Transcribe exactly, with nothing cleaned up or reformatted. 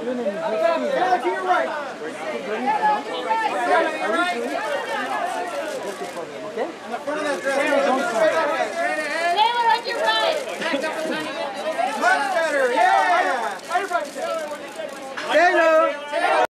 Down to your right. Okay? In the front of that